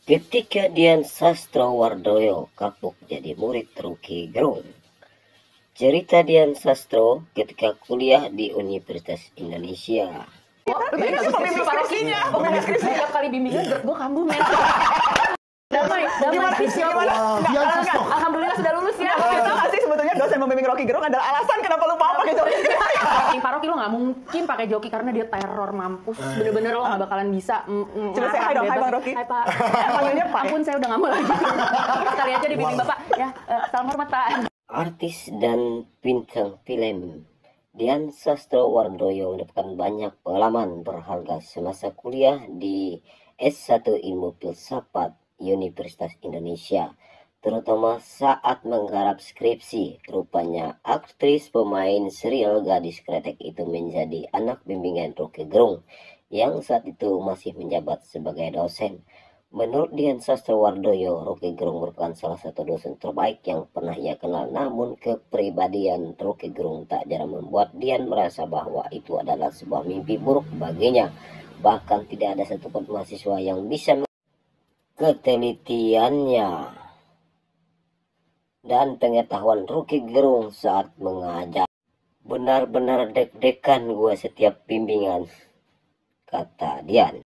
Ketika Dian Sastrowardoyo kapok jadi murid Roky Gerung. Cerita Dian Sastro ketika kuliah di Universitas Indonesia. Pembimbing parokinya, pembimbing skripsi. Setiap kali bimbingan gue kambuh men. Damai. Alhamdulillah sudah lulus ya. Itu nggak sih sebetulnya dosen pembimbing Roky Gerung adalah alasan kenapa lu mau pakai joki? Di paroki lo nggak mungkin pakai joki karena dia teror mampus. Bener-bener lo nggak bakalan bisa. Coba saya hai dong, hai Bang Roky. Hai Pak. Panggilnya Pak. Ampun saya udah nggak mau lagi. Sekali aja dibimbing Bapak. Ya, salam hormat Pak. Artis dan bintang film Dian Sastrowardoyo mendapatkan banyak pengalaman berharga semasa kuliah di S1 Ilmu Filsafat Universitas Indonesia, terutama saat menggarap skripsi. Rupanya aktris pemain serial Gadis Kretek itu menjadi anak bimbingan Roky Gerung yang saat itu masih menjabat sebagai dosen. Menurut Dian Sastrowardoyo, Roky Gerung merupakan salah satu dosen terbaik yang pernah ia kenal. Namun kepribadian Roky Gerung tak jarang membuat Dian merasa bahwa itu adalah sebuah mimpi buruk baginya. Bahkan tidak ada satupun mahasiswa yang bisa ketelitiannya dan pengetahuan Roky Gerung saat mengajar. Benar-benar deg-degan gua setiap bimbingan, kata Dian.